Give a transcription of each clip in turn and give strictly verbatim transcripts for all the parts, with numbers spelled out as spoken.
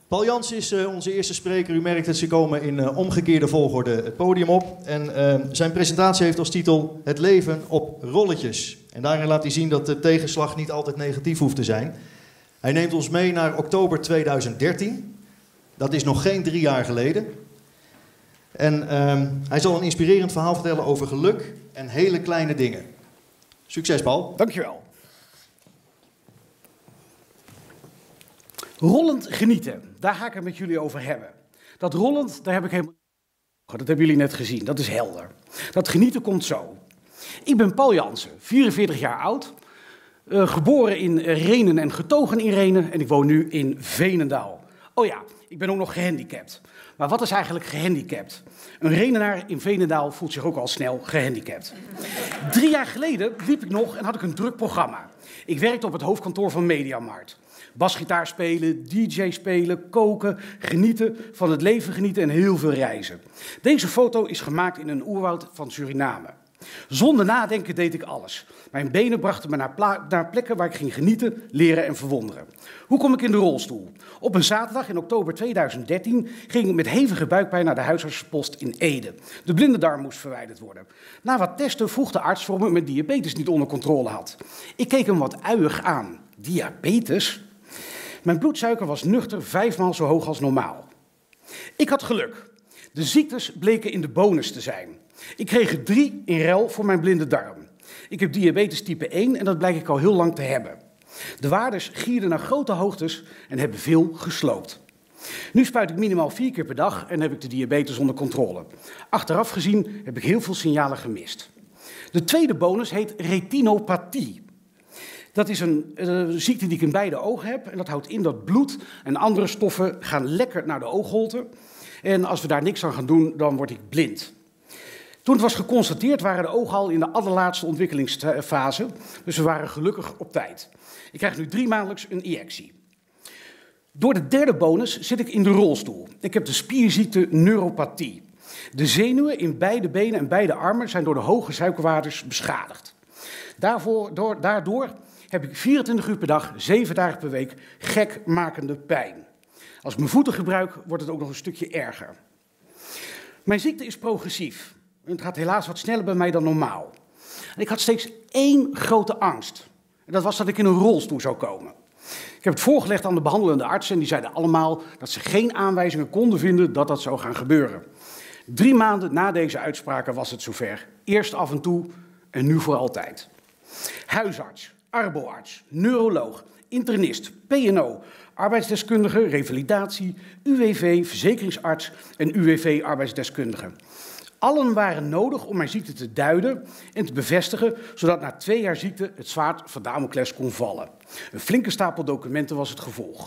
Paul Jans is uh, onze eerste spreker. U merkt dat ze komen in uh, omgekeerde volgorde het podium op. En uh, zijn presentatie heeft als titel Het leven op rolletjes. En daarin laat hij zien dat de tegenslag niet altijd negatief hoeft te zijn. Hij neemt ons mee naar oktober tweeduizend dertien. Dat is nog geen drie jaar geleden. En uh, hij zal een inspirerend verhaal vertellen over geluk en hele kleine dingen. Succes, Paul. Dankjewel. Rollend genieten, daar ga ik het met jullie over hebben. Dat rollend, daar heb ik helemaal... Dat hebben jullie net gezien, dat is helder. Dat genieten komt zo. Ik ben Paul Jansen, vierenveertig jaar oud. Uh, geboren in Rhenen en getogen in Rhenen. En ik woon nu in Veenendaal. Oh ja, ik ben ook nog gehandicapt. Maar wat is eigenlijk gehandicapt? Een Rhenenaar in Veenendaal voelt zich ook al snel gehandicapt. Drie jaar geleden liep ik nog en had ik een druk programma. Ik werkte op het hoofdkantoor van Mediamarkt. Basgitaar spelen, D J spelen, koken, genieten, van het leven genieten en heel veel reizen. Deze foto is gemaakt in een oerwoud van Suriname. Zonder nadenken deed ik alles. Mijn benen brachten me naar, naar plekken waar ik ging genieten, leren en verwonderen. Hoe kom ik in de rolstoel? Op een zaterdag in oktober tweeduizend dertien ging ik met hevige buikpijn naar de huisartsenpost in Ede. De blinde darm moest verwijderd worden. Na wat testen vroeg de arts waarom ik mijn diabetes niet onder controle had. Ik keek hem wat uiig aan. Diabetes? Mijn bloedsuiker was nuchter vijfmaal zo hoog als normaal. Ik had geluk. De ziektes bleken in de bonus te zijn. Ik kreeg er drie in ruil voor mijn blinde darm. Ik heb diabetes type één en dat blijk ik al heel lang te hebben. De waardes gierden naar grote hoogtes en hebben veel gesloopt. Nu spuit ik minimaal vier keer per dag en heb ik de diabetes onder controle. Achteraf gezien heb ik heel veel signalen gemist. De tweede bonus heet retinopathie. Dat is een uh, ziekte die ik in beide ogen heb. En dat houdt in dat bloed en andere stoffen gaan lekker naar de oogholte. En als we daar niks aan gaan doen, dan word ik blind. Toen het was geconstateerd waren de ogen al in de allerlaatste ontwikkelingsfase. Dus we waren gelukkig op tijd. Ik krijg nu drie maandelijks een injectie. Door de derde bonus zit ik in de rolstoel. Ik heb de spierziekte neuropathie. De zenuwen in beide benen en beide armen zijn door de hoge suikerwaardes beschadigd. Daarvoor, door, daardoor heb ik vierentwintig uur per dag, zeven dagen per week, gekmakende pijn. Als ik mijn voeten gebruik, wordt het ook nog een stukje erger. Mijn ziekte is progressief. Het gaat helaas wat sneller bij mij dan normaal. En ik had steeds één grote angst. En dat was dat ik in een rolstoel zou komen. Ik heb het voorgelegd aan de behandelende artsen en die zeiden allemaal dat ze geen aanwijzingen konden vinden dat dat zou gaan gebeuren. Drie maanden na deze uitspraken was het zover. Eerst af en toe en nu voor altijd. Huisarts, arboarts, neuroloog, internist, P N O, arbeidsdeskundige, revalidatie, U W V, verzekeringsarts en U W V-arbeidsdeskundige. Allen waren nodig om mijn ziekte te duiden en te bevestigen, zodat na twee jaar ziekte het zwaard van Damocles kon vallen. Een flinke stapel documenten was het gevolg.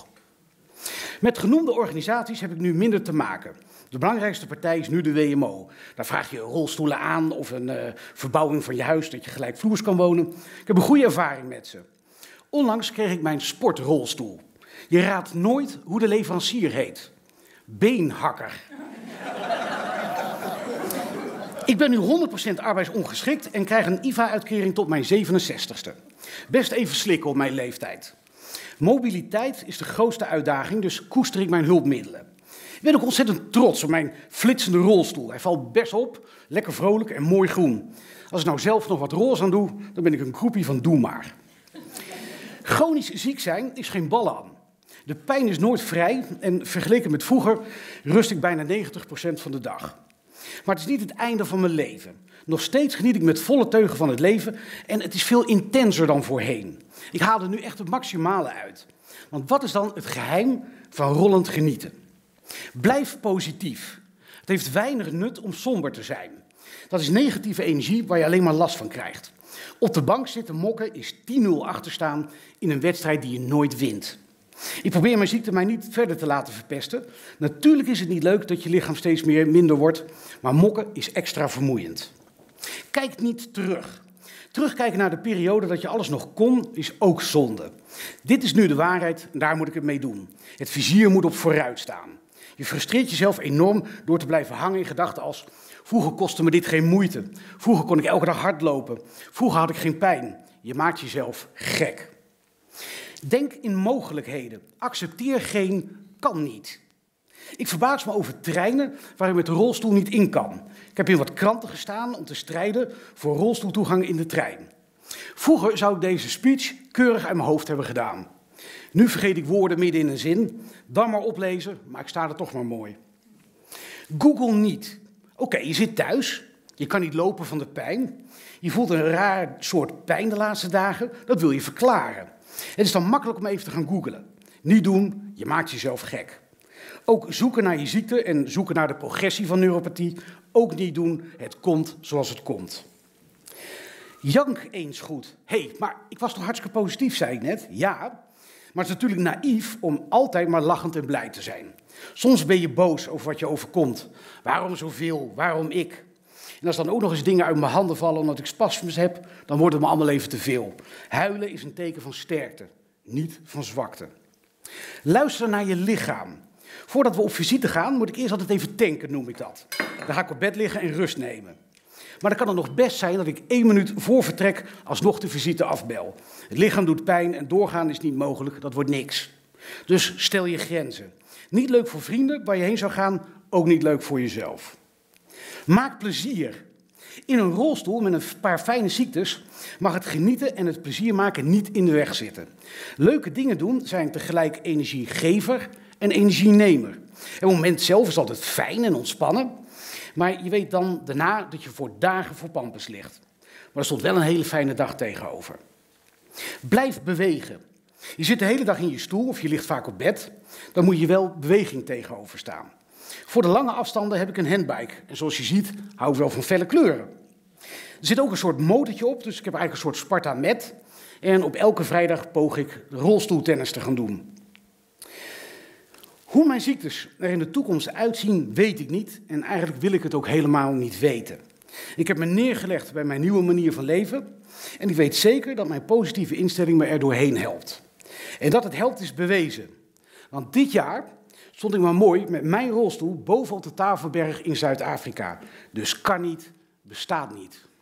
Met genoemde organisaties heb ik nu minder te maken. De belangrijkste partij is nu de W M O. Daar vraag je rolstoelen aan of een uh, verbouwing van je huis, dat je gelijkvloers kan wonen. Ik heb een goede ervaring met ze. Onlangs kreeg ik mijn sportrolstoel. Je raadt nooit hoe de leverancier heet. Beenhakker. Ik ben nu honderd procent arbeidsongeschikt en krijg een I V A-uitkering tot mijn zevenenzestigste. Best even slikken op mijn leeftijd. Mobiliteit is de grootste uitdaging, dus koester ik mijn hulpmiddelen. Ik ben ook ontzettend trots op mijn flitsende rolstoel. Hij valt best op, lekker vrolijk en mooi groen. Als ik nou zelf nog wat roze aan doe, dan ben ik een groepie van doe maar. Chronisch ziek zijn is geen ballen aan. De pijn is nooit vrij en vergeleken met vroeger rust ik bijna negentig procent van de dag. Maar het is niet het einde van mijn leven. Nog steeds geniet ik met volle teugen van het leven en het is veel intenser dan voorheen. Ik haal er nu echt het maximale uit. Want wat is dan het geheim van rollend genieten? Blijf positief. Het heeft weinig nut om somber te zijn. Dat is negatieve energie waar je alleen maar last van krijgt. Op de bank zitten mokken is tien nul achterstaan in een wedstrijd die je nooit wint. Ik probeer mijn ziekte mij niet verder te laten verpesten. Natuurlijk is het niet leuk dat je lichaam steeds meer minder wordt, maar mokken is extra vermoeiend. Kijk niet terug. Terugkijken naar de periode dat je alles nog kon, is ook zonde. Dit is nu de waarheid en daar moet ik het mee doen. Het vizier moet op vooruit staan. Je frustreert jezelf enorm door te blijven hangen in gedachten als... Vroeger kostte me dit geen moeite. Vroeger kon ik elke dag hardlopen. Vroeger had ik geen pijn. Je maakt jezelf gek. Denk in mogelijkheden. Accepteer geen kan niet. Ik verbaas me over treinen waar je met de rolstoel niet in kan. Ik heb in wat kranten gestaan om te strijden voor rolstoeltoegang in de trein. Vroeger zou ik deze speech keurig uit mijn hoofd hebben gedaan. Nu vergeet ik woorden midden in een zin. Dan maar oplezen, maar ik sta er toch maar mooi. Google niet. Oké, okay, je zit thuis. Je kan niet lopen van de pijn. Je voelt een raar soort pijn de laatste dagen. Dat wil je verklaren. Het is dan makkelijk om even te gaan googlen. Niet doen, je maakt jezelf gek. Ook zoeken naar je ziekte en zoeken naar de progressie van neuropathie. Ook niet doen, het komt zoals het komt. Jank eens goed. Hé, hey, maar ik was toch hartstikke positief, zei ik net? Ja, maar het is natuurlijk naïef om altijd maar lachend en blij te zijn. Soms ben je boos over wat je overkomt. Waarom zoveel? Waarom ik? En als dan ook nog eens dingen uit mijn handen vallen omdat ik spasmus heb, dan wordt het me allemaal even te veel. Huilen is een teken van sterkte, niet van zwakte. Luister naar je lichaam. Voordat we op visite gaan, moet ik eerst altijd even tanken, noem ik dat. Dan ga ik op bed liggen en rust nemen. Maar dan kan het nog best zijn dat ik één minuut voor vertrek alsnog de visite afbel. Het lichaam doet pijn en doorgaan is niet mogelijk, dat wordt niks. Dus stel je grenzen. Niet leuk voor vrienden waar je heen zou gaan, ook niet leuk voor jezelf. Maak plezier. In een rolstoel met een paar fijne ziektes mag het genieten en het plezier maken niet in de weg zitten. Leuke dingen doen zijn tegelijk energiegever en energienemer. Het moment zelf is altijd fijn en ontspannen, maar je weet dan daarna dat je voor dagen voor pampers ligt. Maar er stond wel een hele fijne dag tegenover. Blijf bewegen. Je zit de hele dag in je stoel of je ligt vaak op bed, dan moet je wel beweging tegenover staan. Voor de lange afstanden heb ik een handbike. En zoals je ziet, hou ik wel van felle kleuren. Er zit ook een soort motortje op, dus ik heb eigenlijk een soort Sparta Met. En op elke vrijdag poog ik rolstoeltennis te gaan doen. Hoe mijn ziektes er in de toekomst uitzien, weet ik niet. En eigenlijk wil ik het ook helemaal niet weten. Ik heb me neergelegd bij mijn nieuwe manier van leven. En ik weet zeker dat mijn positieve instelling me er doorheen helpt. En dat het helpt is bewezen. Want dit jaar stond ik maar mooi met mijn rolstoel bovenop de Tafelberg in Zuid-Afrika. Dus kan niet, bestaat niet.